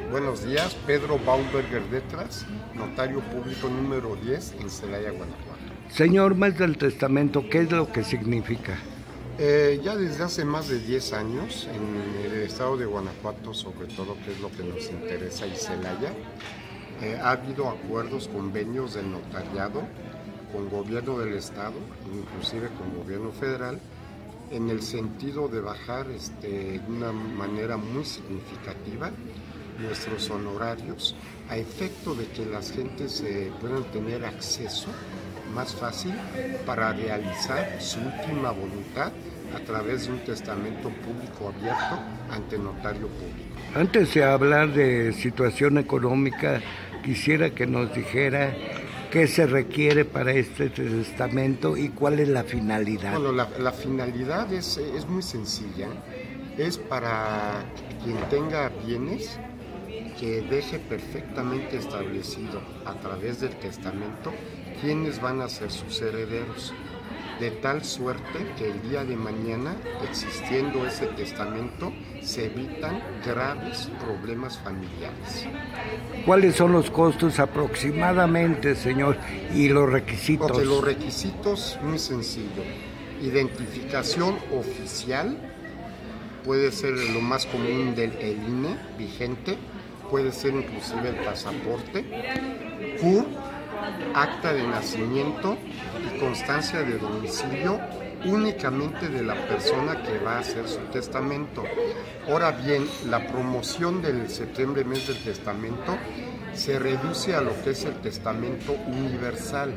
Buenos días, Pedro Baumberger Detras, notario público número 10 en Celaya, Guanajuato. Señor, más del testamento, ¿qué es lo que significa? Ya desde hace más de 10 años en el estado de Guanajuato, sobre todo, que es lo que nos interesa, y Celaya, ha habido acuerdos, convenios del notariado con gobierno del estado, inclusive con gobierno federal, en el sentido de bajar de una manera muy significativa nuestros honorarios, a efecto de que las gentes puedan tener acceso más fácil para realizar su última voluntad a través de un testamento público abierto ante notario público. Antes de hablar de situación económica, quisiera que nos dijera qué se requiere para este testamento y cuál es la finalidad. Bueno, la finalidad es muy sencilla, es para quien tenga bienes que deje perfectamente establecido a través del testamento quiénes van a ser sus herederos, de tal suerte que el día de mañana, existiendo ese testamento, se evitan graves problemas familiares. ¿Cuáles son los costos aproximadamente, señor, y los requisitos? Porque los requisitos, muy sencillo: identificación oficial, puede ser lo más común del INE vigente, puede ser inclusive el pasaporte, CUR, acta de nacimiento y constancia de domicilio únicamente de la persona que va a hacer su testamento. Ahora bien, la promoción del septiembre, mes del testamento, se reduce a lo que es el testamento universal,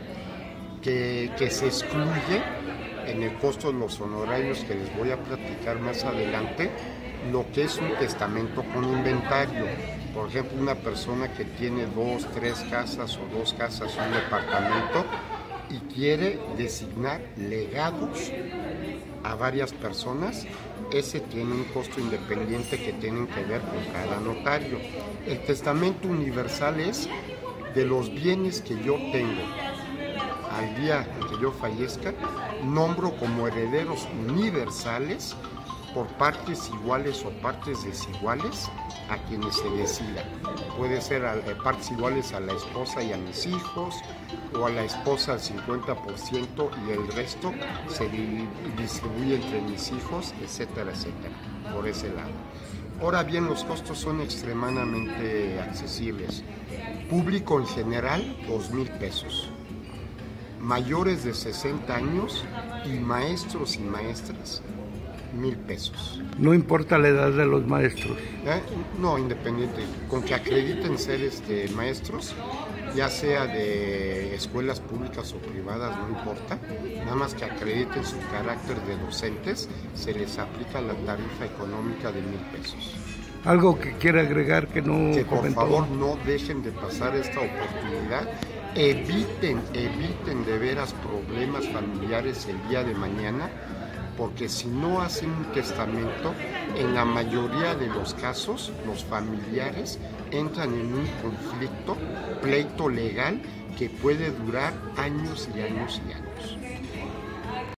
que se excluye en el costo de los honorarios que les voy a platicar más adelante, lo que es un testamento con inventario. Por ejemplo, una persona que tiene 2, 3 casas o 2 casas, un departamento, y quiere designar legados a varias personas, ese tiene un costo independiente que tienen que ver con cada notario. El testamento universal es de los bienes que yo tengo. Al día que yo fallezca, nombro como herederos universales, por partes iguales o partes desiguales, a quienes se decida. Puede ser partes iguales a la esposa y a mis hijos, o a la esposa al 50% y el resto se distribuye entre mis hijos, etcétera, etcétera, por ese lado. Ahora bien, los costos son extremadamente accesibles. Público en general, 2,000 pesos. Mayores de 60 años y maestros y maestras, 1,000 pesos. No importa la edad de los maestros. No, independiente, con que acrediten ser maestros, ya sea de escuelas públicas o privadas, no importa, nada más que acrediten su carácter de docentes, se les aplica la tarifa económica de 1,000 pesos. ¿Algo que quiera agregar que no Que comentó? por favor no dejen de pasar esta oportunidad, eviten de veras problemas familiares el día de mañana, porque si no hacen un testamento, en la mayoría de los casos, los familiares entran en un conflicto, pleito legal, que puede durar años y años y años.